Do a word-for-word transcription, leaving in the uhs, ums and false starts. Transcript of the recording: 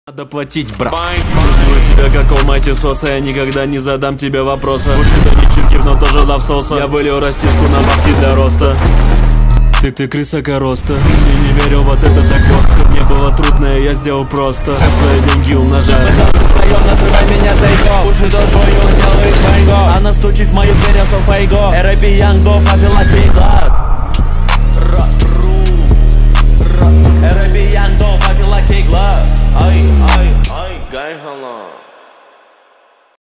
Надо платить, брат. Чувствую себя как алмайти соса. Я никогда не задам тебе вопроса. Уши-то не чипкив, но тоже завсоса. Я вылил растишку на бабки для роста. Ты, ты крыса короста. Мне не верил, вот это загвоздка. Мне было трудно, и я сделал просто. Все свои деньги умножаю. Вдвоем называй меня Тайго. Уши душою, он делает файго. Она стучит в мою дверь, я со файго. эр эй пи Янго, попила три глад.